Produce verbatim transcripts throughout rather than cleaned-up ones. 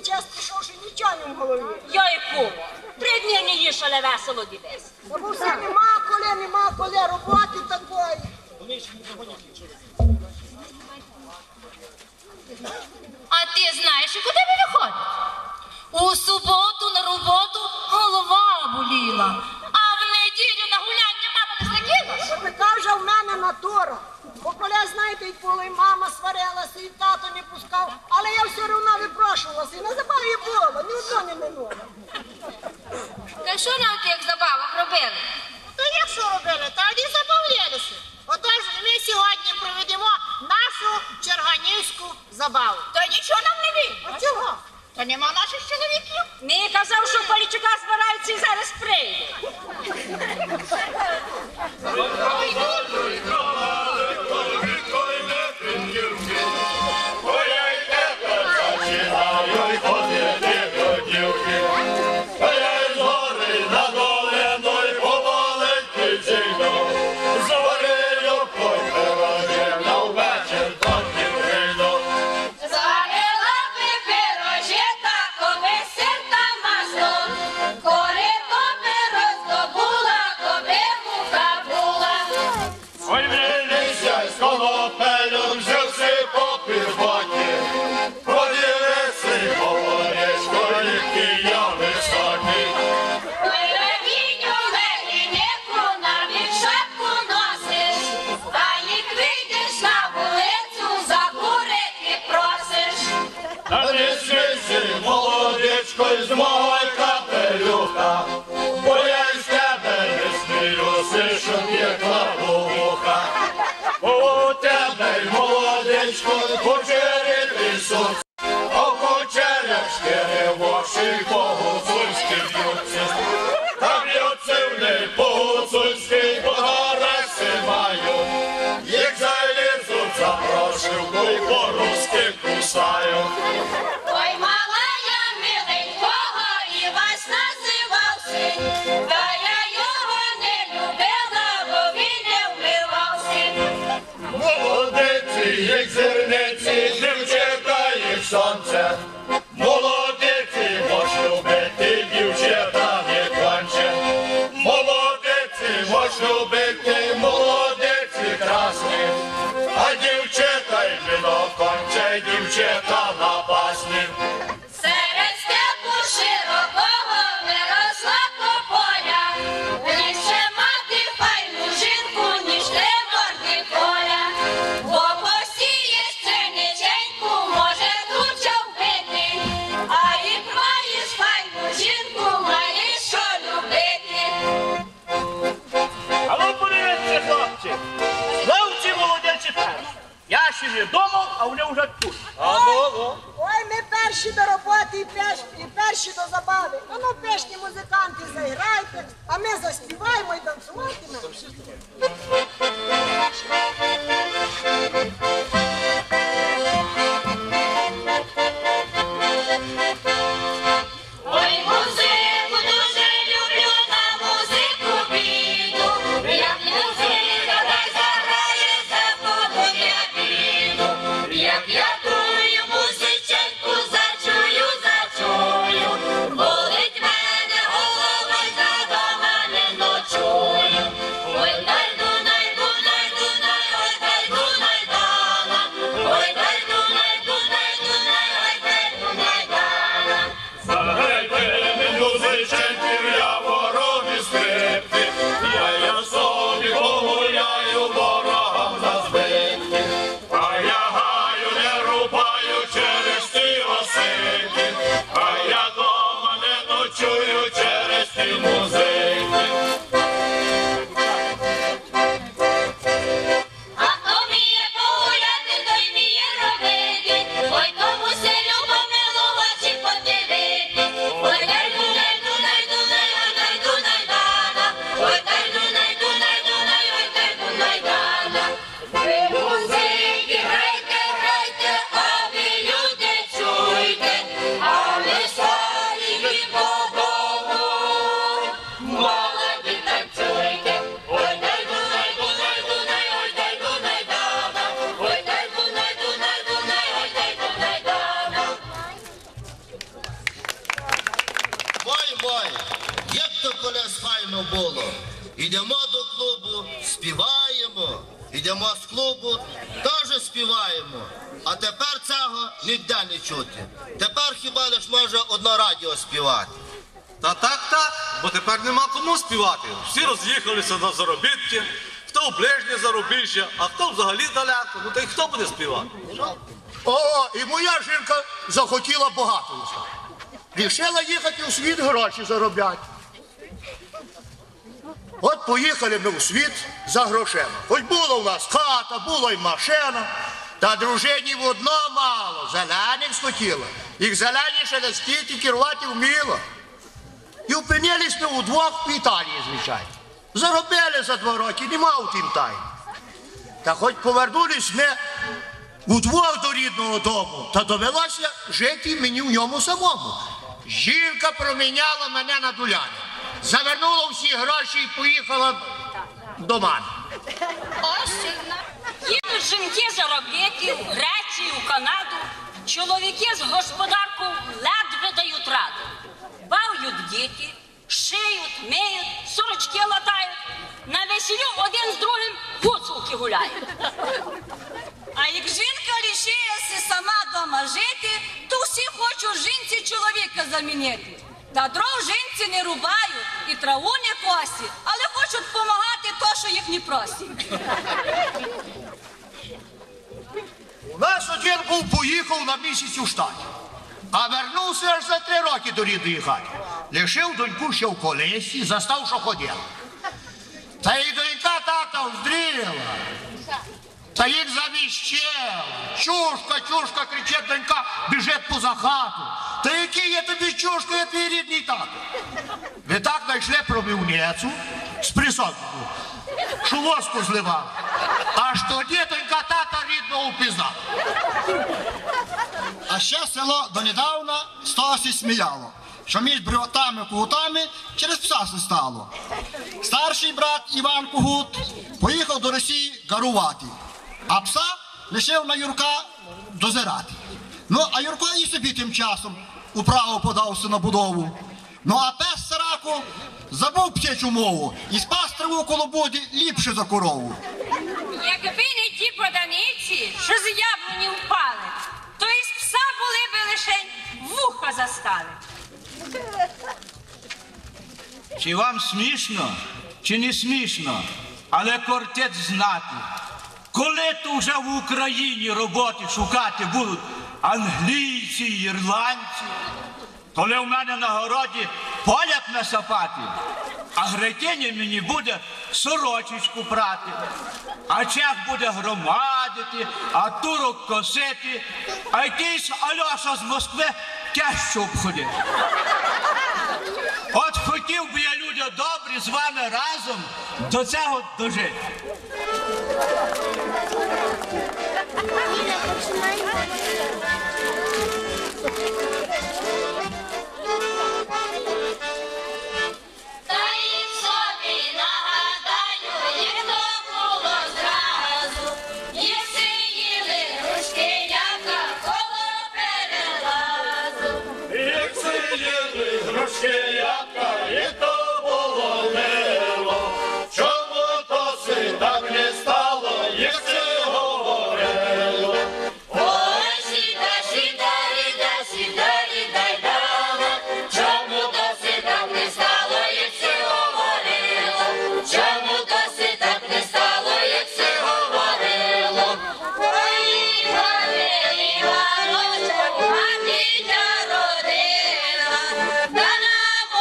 час пішов, що нічого не в голові. Я і кому. Три дні не їш, але весело дивись. Та бо все нема коли, нема коли, роботи такої. А ти знаєш, куди ви виходите? У суботу на роботу голова боліла, а в неділю на гуляння мама не закинула. Така вже в мене натура. Бо коли, знаєте, і коли мама сварилася, і тато не пускав, але я все одно випрошувалася, і на забаві було, ні одно не минуло. Та що на тих забавах робили? То як що робили? Та вони забавлялися. Отож ми сьогодні проведемо нашу черганівську забаву. Та нічого нам не вірить. А чого? Та нема наших чоловіків. Мені казав, що Полічука збираються і зараз прийде. Молодечко з мого капелюха, бо я із тебе не сміюся, щоб п'екла вуха. У тебе, молодечко, кучері сонце, а в кучерях шкіри воші по гуцульськи б'ються. Та б'ються в неї по гуцульськи, бо гараси маю. Їх залізуть за прошивку і по-руськи кусаю. Ой, мала я миленького і вас називався, та я його не любила, бо він не вмивався. Молодиці, як зерниці, дівчата, як сонце. Молодиці, мож любити, дівчата, не конче. Молодиці, мож любити, молодиці, красні. А дівчата й вино конче, дівчата напасні. Серед степу широкого виросла тополя, лише мати файну жінку, ніж те горди поля. Бо посієш пшениченьку, може туча вбити, а як маєш файну жінку, маєш що любити. А ну подивіться, хлопці, ловці молодячі перші. Я ще не думав, а вони вже тут. Ой, ми перші до роботи і перші, і перші до забави. А ну, пешні музиканти, заіграйте, а ми заспіваємо і танцюватимемо. Ой, музику дуже люблю, на музику піду. Як музика дай заграє, забуду я біду. Як я тую музиченьку, зачую, зачую. Болить мене голова, й дома не ночую. Ой, найду, найду, найду, най, ой, Йдемо до клубу, співаємо. Йдемо з клубу, теж співаємо. А тепер цього ніде не чути. Тепер хіба лиш може одне радіо співати. Та так, так, бо тепер нема кому співати. Всі роз'їхалися на заробітки, хто в ближнє зарубіжжя, а хто взагалі далеко. Ну та й хто буде співати? О, і моя жінка захотіла багатою стати. Рішила їхати у світ гроші заробляти. От поїхали ми у світ за грошима. Хоч була у нас хата, була й машина, та дружині в одно мало, зелених схотіла. Їх зеленіше настільки керувати вміло. І опинились ми удвох в Італії, звичайно. Заробили за два роки, нема у тім тайни. Та хоч повернулись ми удвох до рідного дому, та довелося жити мені в ньому самому. Жінка проміняла мене на дуляни. Завернула всі гроші і поїхала до мене. Їдуть жінки заробляти в Грецію, в Канаду. Чоловіки з господаркою ледве дають раду. Бавлють діти, шиють, миють, сорочки латають. На весіллю один з другим гуцулки гуляють. А як жінка рішилася сама дома жити, то всі хочуть жінці чоловіка замінити. Та дров жінці не рубають і траву не косять, але хочуть допомагати то, що їх не просять. У нас один був поїхав на місяць у штаті, а вернувся аж за три роки до рідної хати. Лишив доньку ще в колесі, застав, що ходила. Та й донька тата вздріла, та їх завіщила. Чушка, чушка, кричить донька, біжить поза хату. Та який я тобі чушка, я твій рідний тато. Ви так знайшли пробивницю з присадку, що воску зливав. Аж тоді донька тата рідного впізнала. А ще село донедавна з того сі сміяло, що між братами Кугутами через пса се стало. Старший брат Іван Кугут поїхав до Росії гарувати, а пса лишив на Юрка дозирати. Ну, а Юрко і собі тим часом управо подався на будову. Ну, а пес Сарако забув птичу мову і спас траву коло буді ліпше за корову. Якби не ті поданиці, що з яблуні впали, то із пса були би лише вуха застали. Чи вам смішно, чи не смішно, але кортець знати, коли то вже в Україні роботи шукати будуть англійці, ірландці, коли в мене на городі поляк насапати, а грекиня мені буде сорочечку прати, а чех буде громадити, а турок косити, а якийсь Альоша з Москви тяжче обходить. От хотів би я, люди добрі, з вами разом до цього дожити. Та й собі нагадаю, як то було зразу, як сиділи грушкиняка коло перелазу. Як сиділи грушкиняка, і то було мило. Чому то си так не стало, як си говорило? Ой, сіда, сіда, ріда, сіда, ріда, й дала. Чому то си так не стало, як си говорило? Чому то си так не стало, як си говорило? Ой, Іване, Іваночку, матіння родила, та на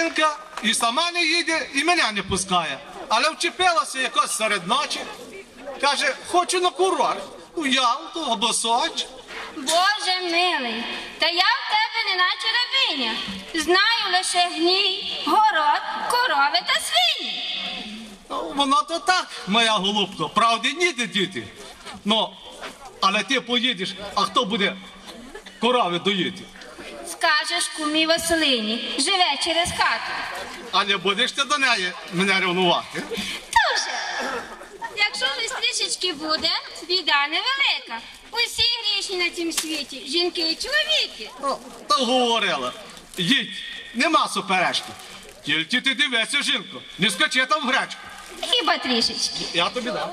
жінка і сама не їде, і мене не пускає. Але вчепилася якось серед ночі. Каже, хочу на курорт. У Ялту або Соч. Боже милий, та я в тебе не наче рабиня. Знаю лише гній, город, корови та свині. Ну, воно то так, моя голубко, правди ніде діти. Ну, але ти поїдеш, а хто буде корови доїти? Скажеш кумі Василині, живе через хату. А не будеш ти до неї мене ревнувати? Дуже. Якщо ж трішечки буде, біда невелика. Усі грішні на цім світі, жінки і чоловіки. Ну, то говорила. Їдь, нема суперечки. Тільки ти дивися, жінко, не скачи там в гречку. Хіба трішечки. Я тобі дам.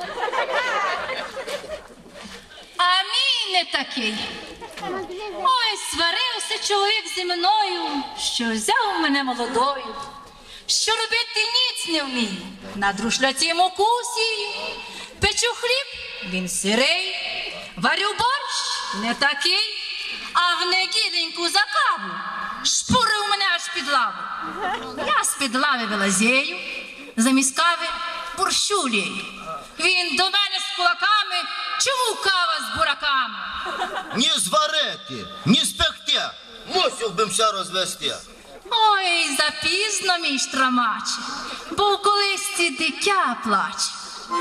А мій не такий. Ой, сварився чоловік зі мною, що взяв мене молодою, що робити ніц не вмію, на друшляці муку сію, печу хліб, він сирий, варю борщ, не такий, а в неділеньку за каву шпурив мене аж під лаву. Я з-під лави вилазєю, замість кави борщу лєю. Він до мене з кулаками, чому кава з бураками? Ні зварити, ні спекти, мусив би все розвести. Ой, запізно, мій штрамаче, бо в колисці дитя плаче.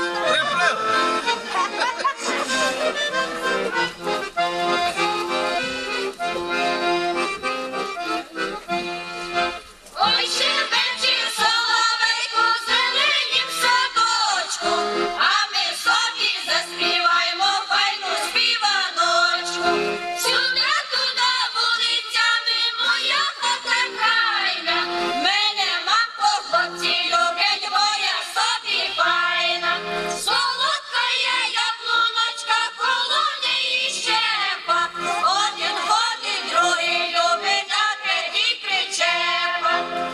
Ой, щебече соловейко в зеленім садочку, а ми собі заспіваємо файну співаночку. Сюди туди вулицями моя хата крайна, мене мамко хлопці люблять, бо я собі файна. Солодка є яблуночка, коло неї щепа, один ходить, другий любить, а третій причепа.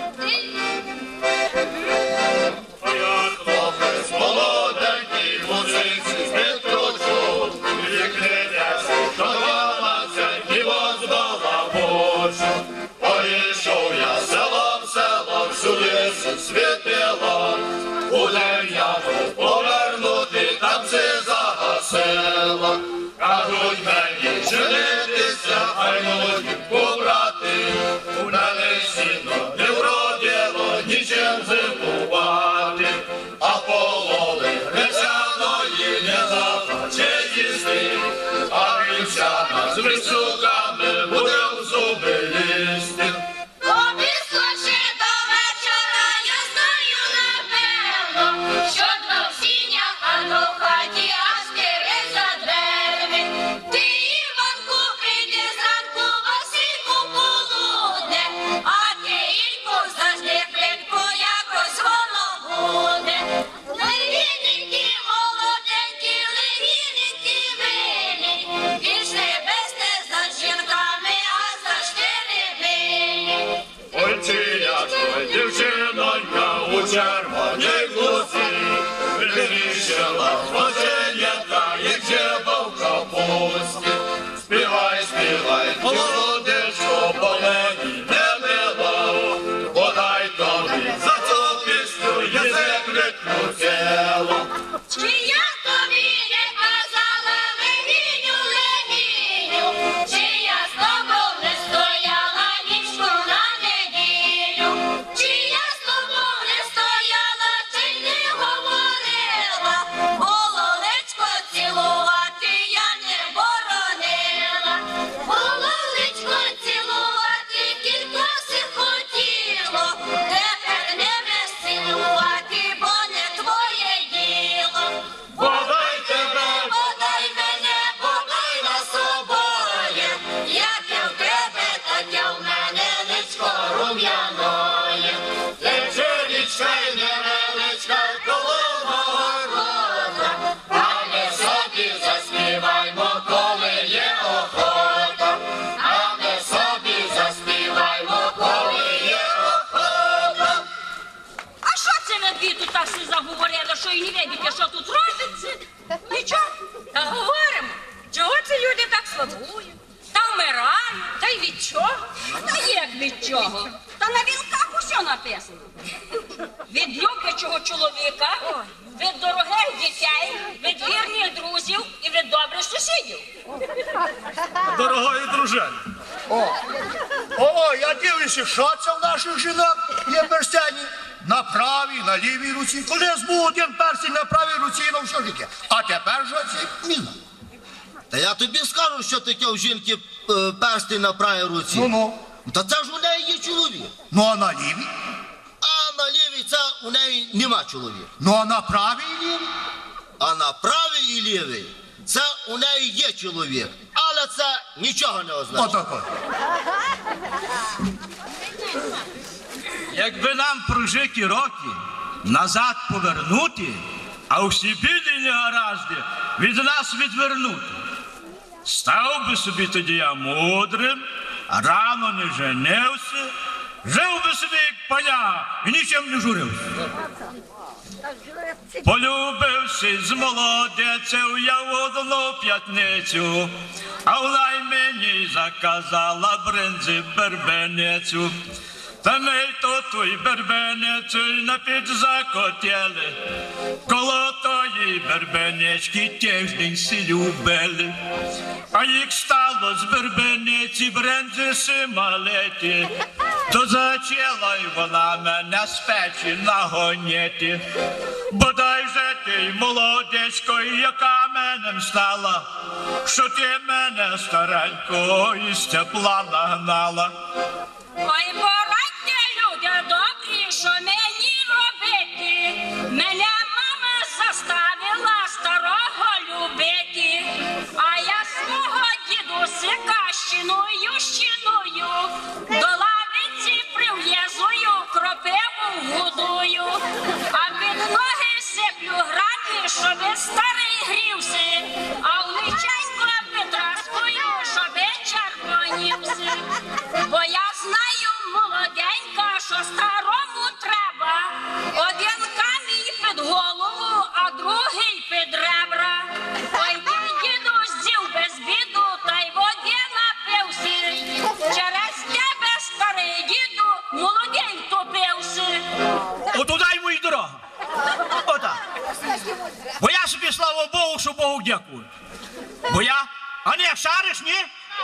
Я хлопець молоденький, музиці збиткочу, як не десь, що дванадцять і возбалабочу. Поїшов я селом, селом, всюди світило, у день я був повернути, там все загасило. Кажуть мені женитися, файну дівку брати, у мене сіно не вродило, нічим зимувати, а полови гречаної не захоче їсти, а гречана з високами буде в зуби лізти. Обіславши до вечора, я знаю напевно, що два в сінях, а до в хаті аж три за дверми. Ти, Іванку, прийди зранку, Васильку полудне, а ти, Ільку, завжди плитку, якось воно буде. Легіненькі, молоденькі, легіненькі винні, пішли без те за жінками, а завжди не винні. Ой, ціячко, дівчинонька у червоній глузі, вирішила оченята, як жеба в капусті. Співай, співай, молодечко, бо мені не мило, подай тобі за цю пісню язик відкрутило. Чи я тобі не казала, легіню, легіню, чи я з тобою не стояла нічку на неділю, чи я з тобою не стояла, чи не говорила, гололечко цілувати я не боронила, гололечко цілувати кілька си хотіло, тепер не веселувати, бо не твоє діло. Подай тебе, Подай мене, подай нас обоє, як я в тебе, так я в мене, личко рум'яноє. дівчинічка й невеличка, коло мого рота, а ми собі заспіваймо, коли є охота, а ми собі заспіваймо, коли є охота. А що це ви дві тут так всі заговорили, що і не видите, що тут робиться? Нічого, та говоримо. Чого це люди так слабують? Та вмирають, та й від чого? Та як від чого? Та на вінках усе написано. написано. Від люблячого чоловіка, від дорогих дітей, від вірних друзів і від добрих сусідів. Дорогої дружини. О, о, я дивлюся, що це в наших жінок є перстені на правій, на лівій руці. Колись був один перстень на правій руці на все життя. А тепер що це міна. Та я тобі скажу, що таке у жінки е, перстень на правій руці. Ну-ну. Та це ж у неї є чоловік. Ну, а на лівій? А на лівій це у неї нема чоловіка. Ну, а на правій і лівій? А на правій і лівій це у неї є чоловік. Але це нічого не означає. Отако. Якби нам прожиті роки назад повернути, а всі біди і негаразди від нас відвернути. Став би собі тоді я мудрим, рано не женився, жив би собі як паня і нічим не журився. Полюбивши з молодецею я в одну п'ятницю, а вона й мені заказала бринзи бербеницю. Та ми то той бербеницю на піч закотіли, коло тої бербенички тиждень си любили. А як стало з бербениці брензи си малеті, то зачала й вона мене з печі нагоніти. Бодай же ти, молодечко, яка мене стала, що ти мене старенько із тепла нагнала. Ой, порадьте, люди добрі, що мені робити? Мене мама заставила старого любити, а я свого дідусика щіною, щіною, до лавиці прив'язую, кропиву годую, а під ноги сиплю грати, щоби старий грівся, а в личайко витраскую, щоби червонівся. Бо я знаю, молоденька, що старому треба один камінь під голову, а другий під ребра. Ой, ти, дідусь, зів без біду, та й води напився. Через тебе, старий діду, молодень топився. Отуда йому й дорога. Отак. Бо я собі, слава Богу, що Богу дякую. Бо я, а не, шариш, ні?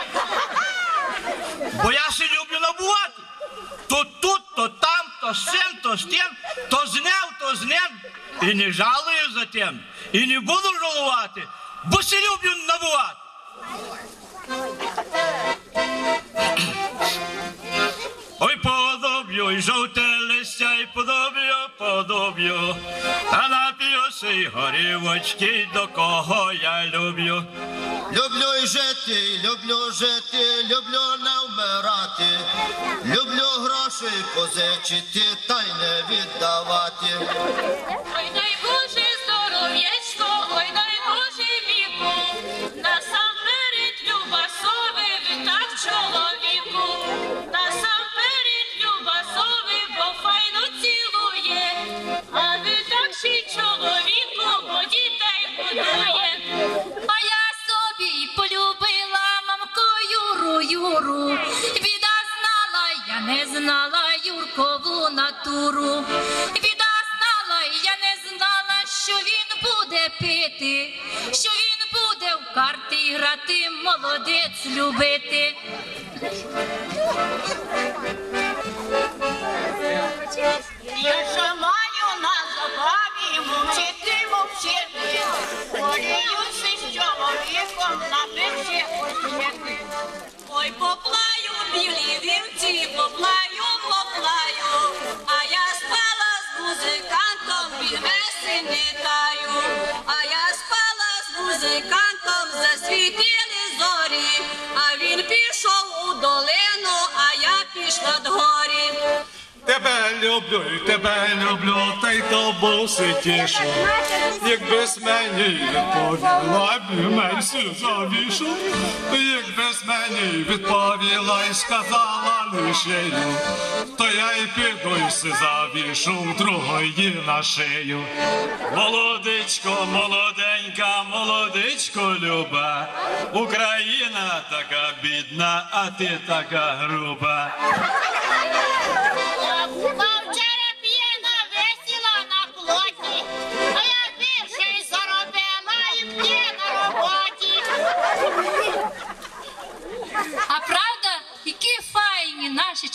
Бо я си люблю набувати. То тут, то там, то з цим, то з тим, то з ним, то з ним. І не жалую за тим, і не буду жалувати, бо си люблю набувати. Ой, подоб'ю, й жовте листя, й подоб'ю, подоб'ю, а нап'юся й горівочки, до кого я люблю. Люблю й жити, люблю жити, люблю не вмирати. Люблю грошей позичити, та й не віддавати. Ой, дай Боже здоров'ячко, ой, дай Боже віку, насамперед люба сови, ви так чоловіку, насамперед люба сови, бо файно цілує, а ви так ще чоловіку, бо дітей будує. А я собі полюбила мамко Юру, Юру. Біда знала, я не знала Юркову натуру. Біда знала, я не знала, що він буде пити, що він буде в карти грати, молодець любити. Я ще маю на забаві мовчити, мовчити, воліюся з чоловіком на печі освіти. Ой, поплаю, білі вівці, поплаю, поплаю, а я спала з музикантом, він веси не таю, а я спала з музикантом, засвітили зорі, а він пішов у долину, а я пішла дгорі. Тебе люблю, і тебе люблю, та й тобою си тішу. Якби з мені відповіла, б менше завішу. Якби з мені відповіла і сказала лишею, то я й піду й си завішу другої на шию. Молодичко, молоденька, молодичко люба, Україна така бідна, а ти така груба. Мовчи,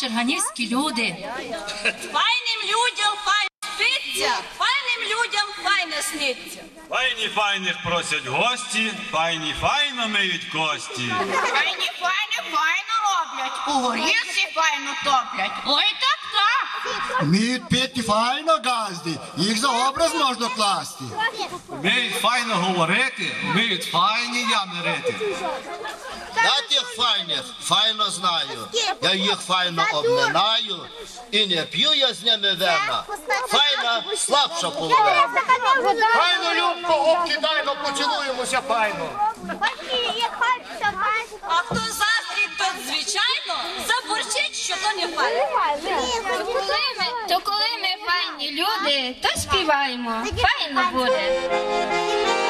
черганівські люди. Файним людям файно спиться, файним людям файно сниться. Файні файних просять гості, файні файно миють кості. Файні, файно, файно роблять, у горілці файно топлять. Ой, так, так. Вміють пити файно газди, їх за образ можна класти. Вміють файно говорити, вміють файні ями рити. Я тих файних файно знаю, я їх файно обминаю, і не п'ю я з ними вина, файна слабша половина. Файно, Любко, обкидайно, поцілуємося файно. А хто заздрить, то звичайно заборчить, що то не файно. То коли ми, то коли ми файні люди, то співаємо. Файно буде.